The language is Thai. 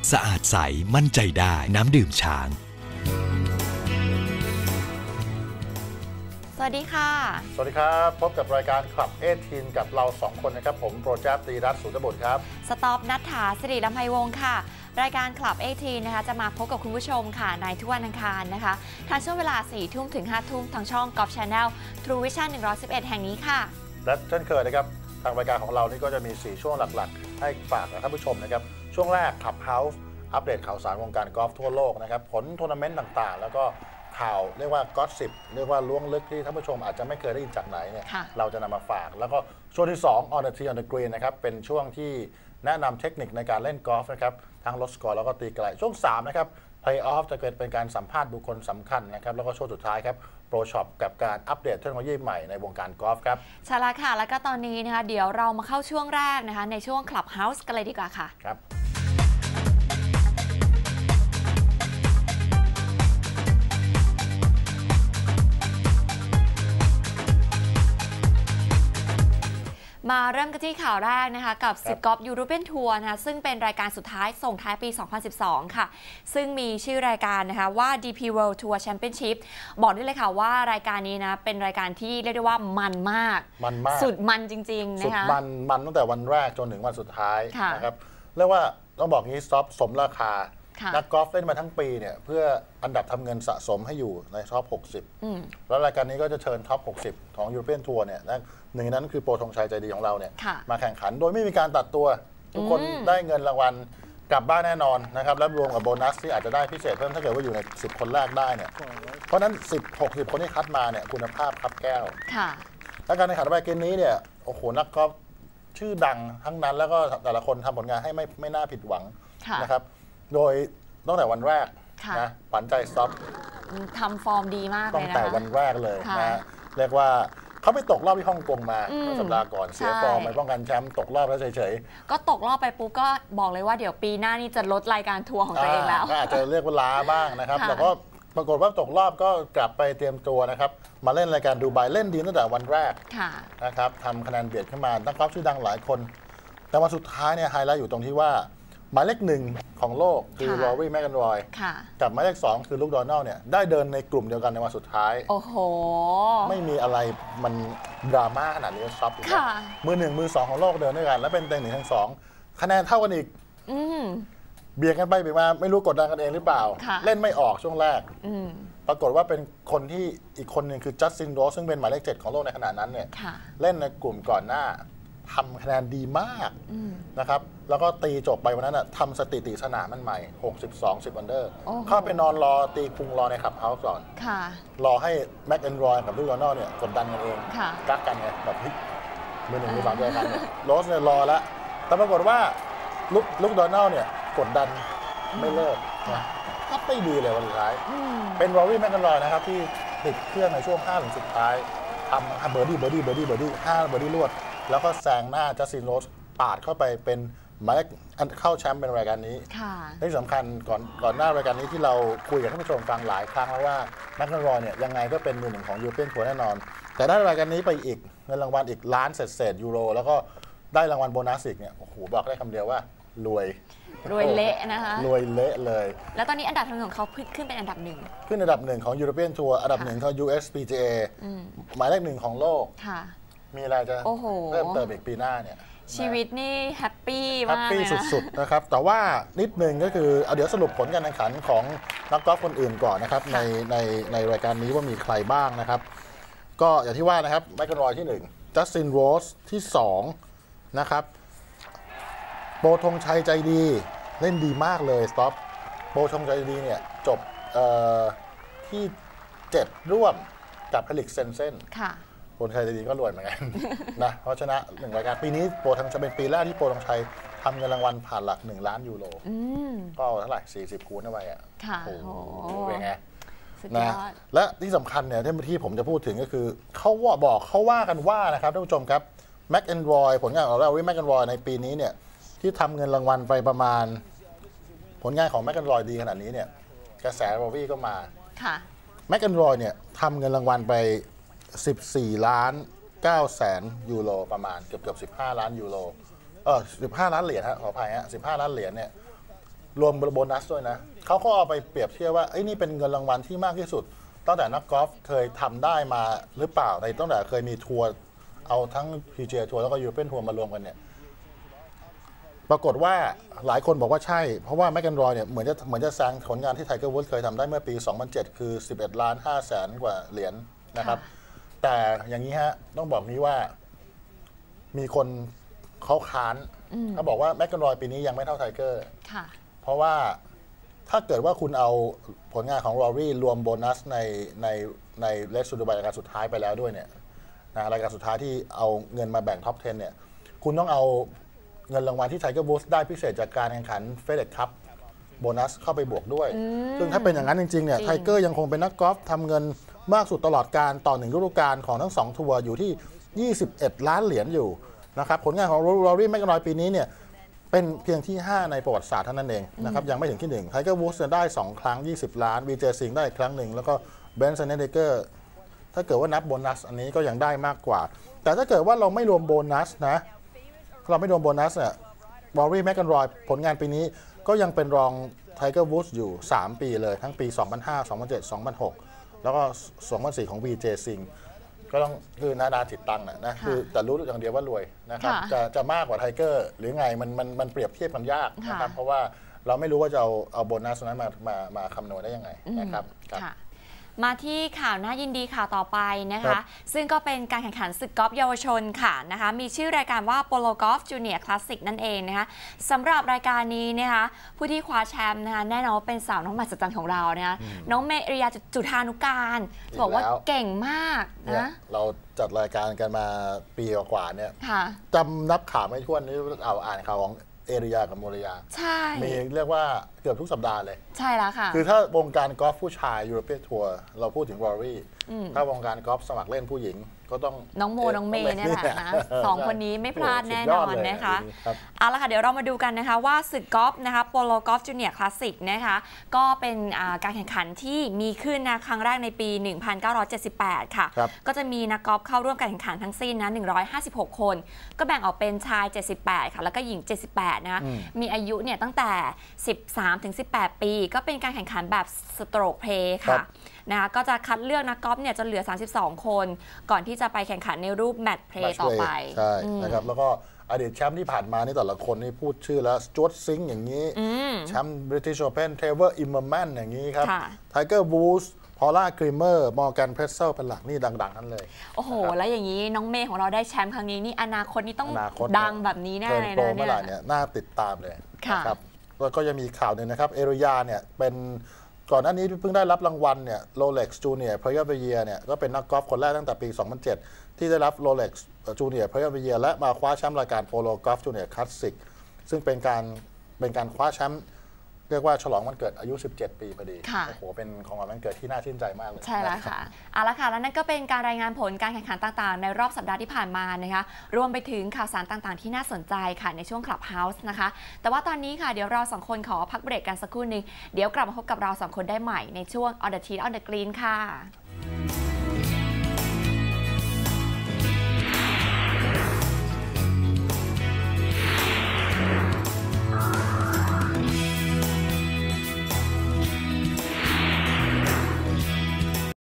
สะอาดใสมั่นใจได้น้ำดื่มช้างสวัสดีค่ะสวัสดีครับพบกับรายการคลับ18กับเรา2คนนะครับผมโปรเจกต์ตรีรัตน์สุทธบุตรครับสต็อปนัทธาสิริลำไพวงศ์ค่ะรายการคลับ18นะคะจะมาพบกับคุณผู้ชมค่ะในทุกวันอังคารนะคะทางช่วงเวลา 4 ทุ่มถึง 5 ทุ่มทางช่อง Golf Channel True Vision 111 แห่งนี้ค่ะและเช่นเคยนะครับทางรายการของเรานี่ก็จะมี4ช่วงหลักๆให้ฝากท่านผู้ชมนะครับช่วงแรก Clubhouse อัปเดตข่าวสารวงการกอล์ฟทั่วโลกนะครับผลทัวร์นาเมนต์ต่างๆแล้วก็ข่าวเรียกว่าก็อสซิปเรียกว่าล้วงลึกที่ท่านผู้ชมอาจจะไม่เคยได้ยินจากไหนเนี่ยเราจะนำมาฝากแล้วก็ช่วงที่2 On the Tee on the Green นะครับเป็นช่วงที่แนะนำเทคนิคในการเล่นกอล์ฟนะครับทั้งลดสกอร์แล้วก็ตีไกลช่วง3นะครับ Play Off จะเกิดเป็นการสัมภาษณ์บุคคลสำคัญนะครับแล้วก็ช่วงสุดท้ายครับโปรช็อปกับการอัปเดตเทคโนโลยีใหม่ในวงการกอล์ฟครับใช่แล้วค่ะแล้วก็ตอนนี้นะคะเดี๋ยวเรามาเข้าช่วงแรกนะคะในช่วง Clubhouse กันเลยดีกว่าค่ะครับมาเริ่มกันที่ข่าวแรกนะคะกับศึกกอล์ฟยูโรเปียนทัวร์นะคะซึ่งเป็นรายการสุดท้ายส่งท้ายปี 2012 ค่ะซึ่งมีชื่อรายการนะคะว่า DP World Tour Championship บอกได้เลยค่ะว่ารายการนี้นะเป็นรายการที่เรียกได้ว่ามันมากสุดมันจริงๆนะคะสุดมันตั้งแต่วันแรกจนถึงวันสุดท้ายนะครับเรียกว่าต้องบอกงี้ซ็อปสมราคานักกอล์ฟเล่นมาทั้งปีเนี่ยเพื่ออันดับทำเงินสะสมให้อยู่ในท็อป 60 แล้วรายการนี้ก็จะเชิญท็อป 60 ของยูโรเปียนทัวร์เนี่ยหนึ่งในนั้นคือโปรธงชัยใจดีของเราเนี่ยมาแข่งขันโดยไม่มีการตัดตัวทุกคนได้เงินรางวัลกลับบ้านแน่นอนนะครับและรวมกับโบนัสที่อาจจะได้พิเศษเพิ่มถ้าเกิดว่าอยู่ใน10 คนแรกได้เนี่ยเพราะนั้น60 คนที่คัดมาเนี่ยคุณภาพครับแก้วและการแข่งขันรายการนี้เนี่ยโอ้โหนักกอล์ฟชื่อดังทั้งนั้นแล้วก็แต่ละคนทำผลงานให้ไม่น่าผิดหวังนะครับโดยตั้งแต่วันแรกนะฝันใจซ็อปทำฟอร์มดีมากเลยนะตั้งแต่วันแรกเลยนะเรียกว่าเขาไปตกรอบที่ฮ่องกงมาเมื่อสัปดาห์ก่อนเสียฟอร์มไปป้องกันแชมป์ตกรอบแล้วเฉยๆก็ตกรอบไปปุ๊บก็บอกเลยว่าเดี๋ยวปีหน้านี่จะลดรายการทัวร์ของตัวเองแล้วก็อาจจะเรียกว่าล้าบ้างนะครับแล้วก็ปรากฏว่าตกรอบก็กลับไปเตรียมตัวนะครับมาเล่นรายการดูไบเล่นดีตั้งแต่วันแรกนะครับทำคะแนนเบียดขึ้นมานักกอล์ฟชื่อดังหลายคนแต่วันสุดท้ายเนี่ยไฮไลท์อยู่ตรงที่ว่าหมายเลข1ของโลกคือลอรี่แมคแอนรอยกับหมายเลข2คือลูกโดนัลด์เนี่ยได้เดินในกลุ่มเดียวกันในวันสุดท้ายโอ้โหไม่มีอะไรมันดราม่าขนาดนี้ซับมือ1มือ2ของโลกเดินด้วยกันและเป็นเต็ง1ทั้ง2คะแนนเท่ากันอีกเบียดกันไปเบียดมาไม่รู้กดดันกันเองหรือเปล่าเล่นไม่ออกช่วงแรกปรากฏว่าเป็นคนที่อีกคนหนึ่งคือจัสตินโรสซึ่งเป็นหมายเลข7ของโลกในขณะนั้นเนี่ยเล่นในกลุ่มก่อนหน้าทำคะแนนดีมากนะครับแล้วก็ตีจบไปวันนั้นทำสถิติสนามมันใหม่62 10 อันเดอร์เข้าไปนอนรอตีพุงรอในคลับเฮาส์ก่อนรอให้แม็กแอนรอยกับลูกโดนัลด์เนี่ยกดดันกันเองกักกันไงแบบมือ1มือ2เจอกันเนี่ยโรสเนี่ยรอแล้วแต่ปรากฏว่าลูกโดนัลด์เนี่ยกดดันไม่เลิกนะก็ไม่ดีเลยวันสุดท้ายเป็นรอรี่แม็กแอนรอยนะครับที่ติดเครื่องในช่วง5 ถึงสุดท้ายทำเบอร์ดี้5เบอร์ดี้รวดแล้วก็แซงหน้าจัสตินโรสปาดเข้าไปเป็นหมายเลขเข้าแชมป์เป็นรายการนี้ที่สำคัญก่อนหน้ารายการนี้ที่เราคุยกับท่านผู้ชมฟังหลายครั้งแล้วว่าแมคแอนรอยเนี่ยยังไงก็เป็นมือ1ของยูโรเปียนทัวร์แน่นอนแต่ได้รายการนี้ไปอีกเงินรางวัลอีกล้านเศษยูโรแล้วก็ได้รางวัลโบนัสอีกเนี่ยโอ้โหบอกได้คำเดียวว่ารวยเละนะคะรวยเละเลยแล้วตอนนี้อันดับของเขาขึ้นเป็นอันดับ1 ขึ้นอันดับ1ของยูโรเปียนทัวร์อันดับ1ของ USPGA หมายเลข1ของโลกมีอะไรจะเริ่มเติมอีกปีหน้าเนี่ยชีวิตนี่แฮปปี้มากเลยนะสุดๆนะครับแต่ว่านิดนึงก็คือเดี๋ยวสรุปผลการแข่งขันของนักกอล์ฟคนอื่นก่อนนะครับในรายการนี้ว่ามีใครบ้างนะครับก็อย่างที่ว่านะครับแมคแอนรอยที่1จัสตินโรสที่2นะครับโปรธงชัยใจดีเล่นดีมากเลยสต็อปโปรธงชัยดีเนี่ยจบที่7ร่วมกับเฟลิกซ์เซนเซนโปรธงชัยใจดีก็รวยเหมือนกันนะเพราะชนะ1รายการปีนี้โปรธงชัยเป็นปีแรกที่โปรธงชัยทำเงินรางวัลผ่านหลัก1 ล้านยูโรก็เท่าไหร่40 คูณเข้าไปอ่ะโอ้โหเป็นไงนะและที่สำคัญเนี่ยที่ผมจะพูดถึงก็คือเขาว่ากันว่านะครับท่านผู้ชมครับแม็กแอนรอยผลงานของเราแม็กแอนรอยในปีนี้เนี่ยที่ทำเงินรางวัลไปประมาณผลงานของแม็กแอนรอยดีขนาดนี้เนี่ยกระแสโรวี่ก็มาแม็กแอนรอยเนี่ยทำเงินรางวัลไป14 ล้าน 9 แสนยูโรประมาณเกือบ15 ล้านยูโร15 ล้านเหรียญฮะขออภัยฮะ15 ล้านเหรียญเนี่ยรวมโบนัสด้วยนะเขาก็เอาไปเปรียบเทียบว่านี่เป็นเงินรางวัลที่มากที่สุดตั้งแต่นักกอล์ฟเคยทำได้มาหรือเปล่าในตั้งแต่เคยมีทัวร์เอาทั้ง PGA ทัวร์แล้วก็ยูโรเปียนทัวร์มารวมกันเนี่ยปรากฏว่าหลายคนบอกว่าใช่เพราะว่าแมคเคนรอยเนี่ยเหมือนจะแซงผลงานที่ไทเกอร์วูดส์เคยทำได้เมื่อปี 2007 คือ 11,500,000 กว่าเหรียญนะครับแต่อย่างนี้ฮะต้องบอกนี้ว่ามีคนเขาค้านเขาบอกว่าแมคเคนรอยปีนี้ยังไม่เท่าไทเกอร์เพราะว่าถ้าเกิดว่าคุณเอาผลงานของรอรี่รวมโบนัสในเลสซูดูไบรายการสุดท้ายไปแล้วด้วยเนี่ยนะรายการสุดท้ายที่เอาเงินมาแบ่งท็อป 10 เนี่ยคุณต้องเอาเงินรางวัลที่ไทเกอร์วูดส์ได้พิเศษจากการแข่งขันเฟเดคัพโบนัสเข้าไปบวกด้วยซึ่งถ้าเป็นอย่างนั้นจริงๆเนี่ยไทเกอร์ยังคงเป็นนักกอล์ฟทำเงินมากสุดตลอดการต่อ1ฤดูกาลของทั้ง2ทัวร์อยู่ที่21 ล้านเหรียญอยู่นะครับผลงานของรอรี่แมคเคนรอยปีนี้เนี่ยเป็นเพียงที่ 5 ในประวัติศาสตร์เท่านั้นเองนะครับยังไม่ถึงที่1ไทเกอร์วูดส์ได้2 ครั้ง20 ล้านวีเจซิงได้ครั้งหนึ่งแล้วก็เบนซ์เนเดเกอร์ถ้าเกิดว่านับโบนัสอันนี้ก็ยังได้มากกว่าแต่ถ้าเกิดว่าเราไม่รวมโบนัสนะเราไม่รวมโบนัสเนี่ยรอรี่แมคเคนรอยผลงานปีนี้ก็ยังเป็นรองไทเกอร์วูดส์อยู่3 ปีเลยทั้งปี 2005 2007 2006 แล้วก็ 2004 ของ VJ ซิงก็ต้องคือนาดาจิตตังนะคือแต่รู้อย่างเดียวว่ารวยนะครับจะมากกว่าไทเกอร์หรือไงมันเปรียบเทียบกันยากนะครับเพราะว่าเราไม่รู้ว่าจะเอาโบนัสนั้นมาคำนวณได้ยังไงนะครับมาที่ข่าวน่ายินดีข่าวต่อไปนะคะซึ่งก็เป็นการแข่งขันศึกกอล์ฟเยาวชนค่ะนะคะมีชื่อรายการว่า Polo Golf Junior Classic นั่นเองนะคะสำหรับรายการนี้นะคะผู้ที่คว้าแชมป์นะคะแน่นอนเป็นสาวน้องมหัศจรรย์ของเรานะคะน้องเมริยาจุฑานุการบอกว่าเก่งมากนะเราจัดรายการกันมาปีกว่าเนี่ยจำนับข่าวไม่ถ้วนนี่เอาอ่านข่าวของเอริยากับโมริยาใช่มีเรียกว่าเกือบทุกสัปดาห์เลยใช่แล้วค่ะคือถ้าวงการกอล์ฟผู้ชายยูโรเปียนทัวร์เราพูดถึงรอรี่ถ้าวงการกอล์ฟสมัครเล่นผู้หญิงก็ต้องน้องโมน้องเมย์เนี่ยแหละนะ2 คนนี้ไม่พลาดแน่นอนนะคะเอาละค่ะเดี๋ยวเรามาดูกันนะคะว่าศึกกอล์ฟนะคะโปโลกอล์ฟจูเนียร์คลาสสิกนะคะก็เป็นการแข่งขันที่มีขึ้นนะครั้งแรกในปี 1978 ค่ะก็จะมีนักกอล์ฟเข้าร่วมการแข่งขันทั้งสิ้นนะ156 คนก็แบ่งออกเป็นชาย78ค่ะแล้วก็หญิง78นะคะมีอายุเนี่ยตั้งแต่13-18 ปีก็เป็นการแข่งขันแบบสโตรกเพลย์ค่ะนะคะก็จะคัดเลือกนักกอล์ฟเนี่ยจะเหลือ32 คนก่อนที่จะไปแข่งขันในรูปแมตช์เพลย์ต่อไปใช่นะครับแล้วก็อดีตแชมป์ที่ผ่านมานี่แต่ละคนนี่พูดชื่อแล้วสจ๊วตซิงค์อย่างนี้แชมป์บริติชโอเพ่นเทเวอร์อิมเมอร์แมนอย่างนี้ครับไทเกอร์วูดส์พอลล่ากรีเมอร์มอร์แกนเพรสเซลเป็นหลักนี่ดังๆทั้งเลยโอ้โหแล้วอย่างนี้น้องเมย์ของเราได้แชมป์ครั้งนี้นี่อนาคตนี่ต้องดังแบบนี้แน่เลยนะเนี่ยน่าติดตามเลยครับแล้วก็ยังมีข่าวหนึ่งนะครับเอริยาเนี่ยเป็นก่อนหน้านี้เพิ่งได้รับรางวัลเนี่ย Rolex Junior Player of the Year เนี่ยก็เป็นนักกอล์ฟคนแรกตั้งแต่ปี 2007 ที่ได้รับ Rolex Junior Player of the Year และมาคว้าแชมป์รายการ Polo Golf Junior Classic ซึ่งเป็นการคว้าแชมป์เรียกว่าฉลองวันเกิดอายุ17 ปีพอดีโอ้โหเป็นของวันเกิดที่น่าชื่นใจมากเลยใช่แล้วค่ะเอาละค่ะแล้วนั่นก็เป็นการรายงานผลการแข่งขันต่างๆในรอบสัปดาห์ที่ผ่านมานะคะรวมไปถึงข่าวสารต่างๆที่น่าสนใจค่ะในช่วง Clubhouse นะคะแต่ว่าตอนนี้ค่ะเดี๋ยวเรา2 คนขอพักเบรกกันสักครู่นึงเดี๋ยวกลับมาพบกับเรา2 คนได้ใหม่ในช่วง On the Tee on the Green ค่ะ